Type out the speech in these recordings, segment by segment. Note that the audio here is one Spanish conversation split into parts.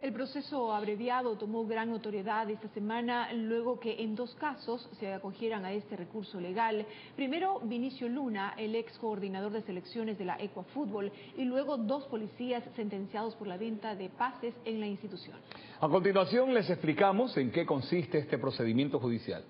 El proceso abreviado tomó gran notoriedad esta semana luego que en 2 casos se acogieran a este recurso legal. Primero, Vinicio Luna, el ex coordinador de selecciones de la Ecuafútbol, y luego 2 policías sentenciados por la venta de pases en la institución. A continuación les explicamos en qué consiste este procedimiento judicial.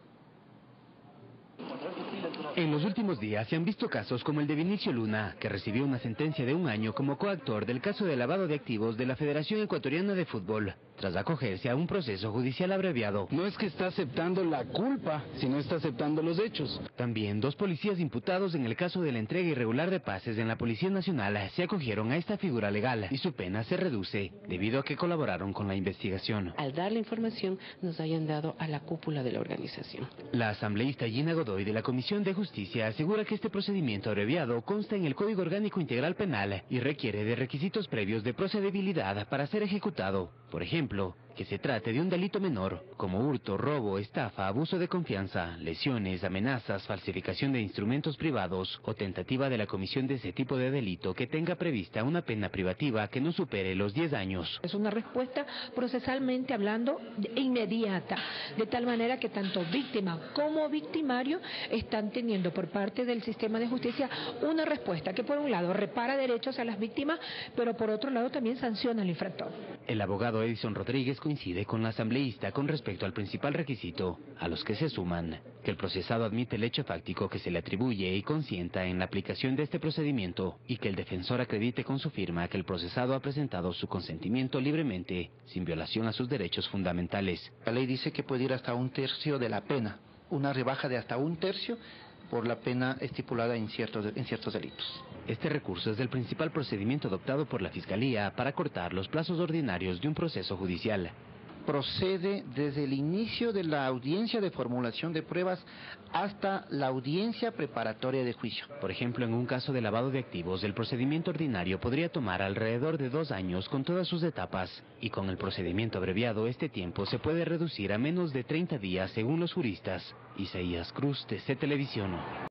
En los últimos días se han visto casos como el de Vinicio Luna, que recibió una sentencia de 1 año como coactor del caso de lavado de activos de la Federación Ecuatoriana de Fútbol, tras acogerse a un proceso judicial abreviado. No es que está aceptando la culpa, sino está aceptando los hechos. También 2 policías imputados en el caso de la entrega irregular de pases en la Policía Nacional se acogieron a esta figura legal y su pena se reduce debido a que colaboraron con la investigación. Al dar la información nos hayan dado a la cúpula de la organización. La asambleísta Gina Godoy de la Comisión de Justicia asegura que este procedimiento abreviado consta en el Código Orgánico Integral Penal y requiere de requisitos previos de procedibilidad para ser ejecutado. Por ejemplo, que se trate de un delito menor, como hurto, robo, estafa, abuso de confianza, lesiones, amenazas, falsificación de instrumentos privados o tentativa de la comisión de ese tipo de delito que tenga prevista una pena privativa que no supere los 10 años. Es una respuesta procesalmente hablando inmediata, de tal manera que tanto víctima como victimario están teniendo por parte del sistema de justicia una respuesta que por un lado repara derechos a las víctimas, pero por otro lado también sanciona al infractor. El abogado Edison Rodríguez coincide con la asambleísta con respecto al principal requisito, a los que se suman, que el procesado admite el hecho fáctico que se le atribuye y consienta en la aplicación de este procedimiento, y que el defensor acredite con su firma que el procesado ha presentado su consentimiento libremente, sin violación a sus derechos fundamentales. La ley dice que puede ir hasta 1/3 de la pena, una rebaja de hasta 1/3 por la pena estipulada en ciertos delitos. Este recurso es el principal procedimiento adoptado por la Fiscalía para cortar los plazos ordinarios de un proceso judicial. Procede desde el inicio de la audiencia de formulación de pruebas hasta la audiencia preparatoria de juicio. Por ejemplo, en un caso de lavado de activos, el procedimiento ordinario podría tomar alrededor de 2 años con todas sus etapas, y con el procedimiento abreviado este tiempo se puede reducir a menos de 30 días según los juristas. Isaías Cruz, TC Televisión.